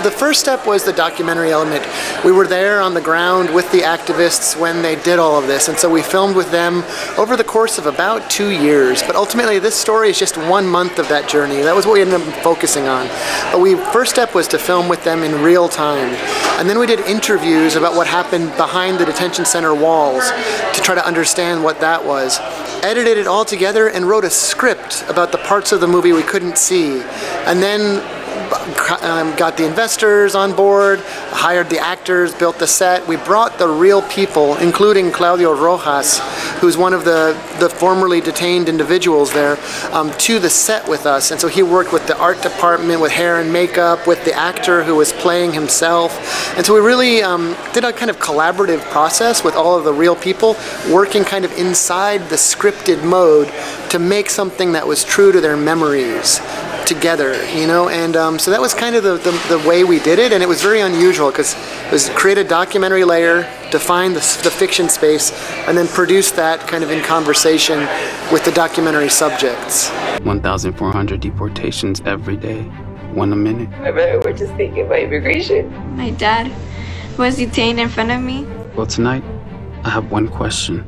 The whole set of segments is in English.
The first step was the documentary element. We were there on the ground with the activists when they did all of this, and so we filmed with them over the course of about 2 years. But ultimately, this story is just 1 month of that journey. That was what we ended up focusing on. But first step was to film with them in real time. And then we did interviews about what happened behind the detention center walls to try to understand what that was. Edited it all together and wrote a script about the parts of the movie we couldn't see. And then got the investors on board, hired the actors, built the set. We brought the real people, including Claudio Rojas, who's one of the formerly detained individuals there, to the set with us. And so he worked with the art department, with hair and makeup, with the actor who was playing himself. And so we really did a kind of collaborative process with all of the real people, working kind of inside the scripted mode to make something that was true to their memories together, you know, and so that was kind of the way we did it, and it was very unusual because it was create a documentary layer, define the fiction space, and then produce that kind of in conversation with the documentary subjects. 1,400 deportations every day, 1 a minute. My brother were just thinking about immigration. My dad was detained in front of me. Well, tonight, I have one question.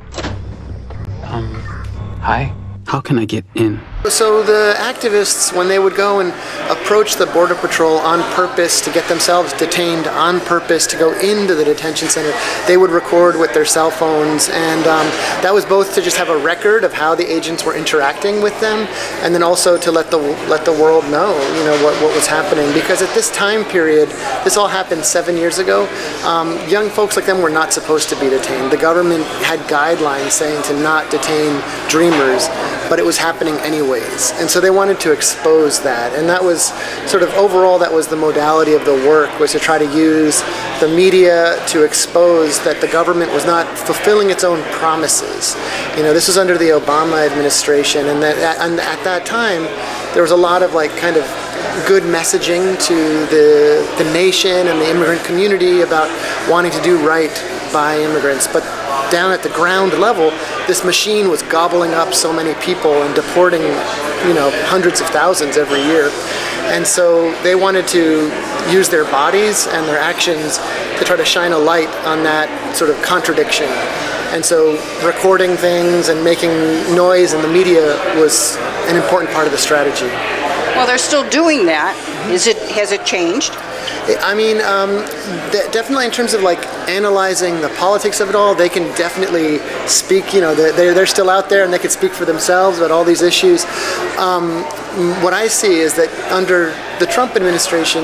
Hi. How can I get in? So the activists, when they would go and approach the Border Patrol on purpose to get themselves detained on purpose to go into the detention center, they would record with their cell phones, and that was both to just have a record of how the agents were interacting with them, and then also to let the world know, you know, what was happening. Because at this time period, this all happened 7 years ago, young folks like them were not supposed to be detained. The government had guidelines saying to not detain dreamers, but it was happening anyways. And so they wanted to expose that. And that was sort of overall, that was the modality of the work, was to try to use the media to expose that the government was not fulfilling its own promises. You know, this was under the Obama administration, and at that time, there was a lot of like kind of good messaging to the nation and the immigrant community about wanting to do right by immigrants. But down at the ground level, this machine was gobbling up so many people and deporting, you know, hundreds of thousands every year. And so they wanted to use their bodies and their actions to try to shine a light on that sort of contradiction. And so recording things and making noise in the media was an important part of the strategy. Well, they're still doing that. Has it changed? I mean, definitely in terms of like analyzing the politics of it all, they can definitely speak, you know, they're still out there and they can speak for themselves about all these issues. What I see is that under the Trump administration,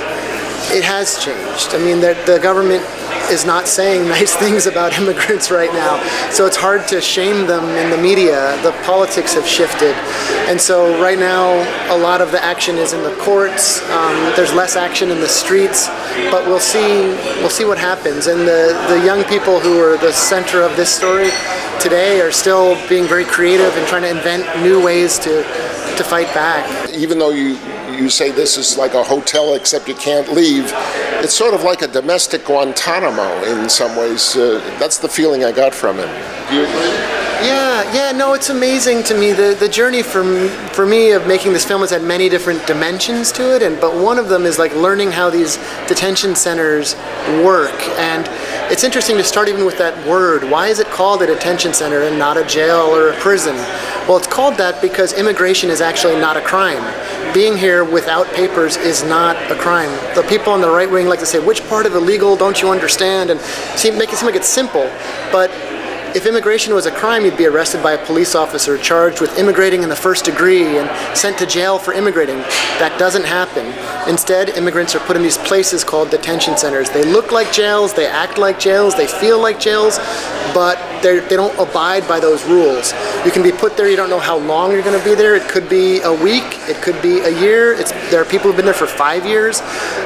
it has changed. I mean, the government is not saying nice things about immigrants right now, so it's hard to shame them in the media. The politics have shifted, and so right now a lot of the action is in the courts. There's less action in the streets, but we'll see what happens. And the young people who are the center of this story today are still being very creative and trying to invent new ways to fight back. Even though you say this is like a hotel except you can't leave, it's sort of like a domestic Guantanamo in some ways. That's the feeling I got from it. Do you agree? Yeah, no, it's amazing to me. The journey for me of making this film has had many different dimensions to it, but one of them is like learning how these detention centers work. And it's interesting to start even with that word. Why is it called a detention center and not a jail or a prison? Well, it's called that because immigration is actually not a crime. Being here without papers is not a crime. The people on the right wing like to say, which part of illegal don't you understand? And make it seem like it's simple. But if immigration was a crime, you'd be arrested by a police officer, charged with immigrating in the first degree, and sent to jail for immigrating. That doesn't happen. Instead, immigrants are put in these places called detention centers. They look like jails, they act like jails, they feel like jails, but they don't abide by those rules. You can be put there, you don't know how long you're going to be there. It could be a week, it could be a year. There are people who've been there for 5 years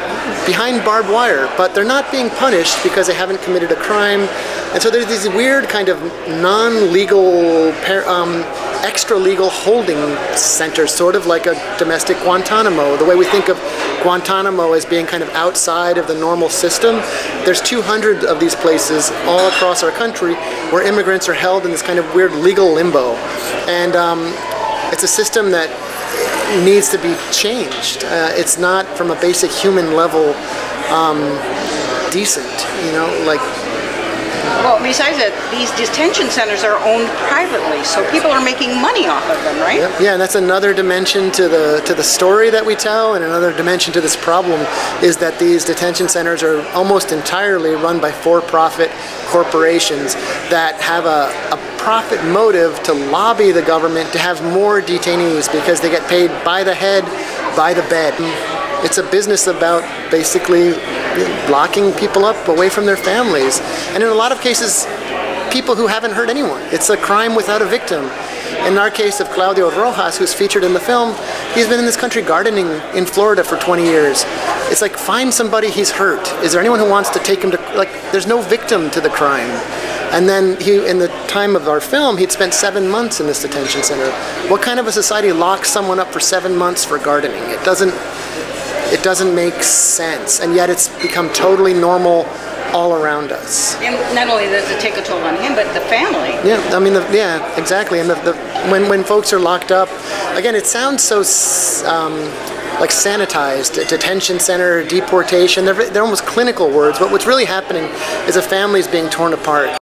behind barbed wire, but they're not being punished because they haven't committed a crime. And so there's these weird kind of non-legal, extra-legal holding centers, sort of like a domestic Guantanamo. The way we think of Guantanamo as being kind of outside of the normal system, there's 200 of these places all across our country where immigrants are held in this kind of weird legal limbo. And it's a system that needs to be changed. It's not, from a basic human level, decent, you know, like. Well, besides that, these detention centers are owned privately, so people are making money off of them, right? Yeah, and that's another dimension to the story that we tell, and another dimension to this problem is that these detention centers are almost entirely run by for-profit corporations that have a profit motive to lobby the government to have more detainees because they get paid by the head, by the bed. It's a business about basically locking people up away from their families. And in a lot of cases, people who haven't hurt anyone. It's a crime without a victim. In our case of Claudio Rojas, who's featured in the film, he's been in this country gardening in Florida for 20 years. It's like, find somebody he's hurt. Is there anyone who wants to take him to, like, there's no victim to the crime. And then in the time of our film, he'd spent 7 months in this detention center. What kind of a society locks someone up for 7 months for gardening? It doesn't make sense, and yet it's become totally normal all around us. And not only does it take a toll on him, but the family. Yeah, I mean, yeah, exactly. And when folks are locked up, again, it sounds so like sanitized, detention center, deportation. They're almost clinical words, but what's really happening is a family's being torn apart.